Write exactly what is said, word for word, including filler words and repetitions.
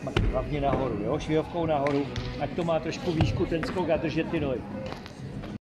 hlavně nahoru, jo, švihlovkou nahoru, ať to má trošku výšku ten skok a držet ty nohy.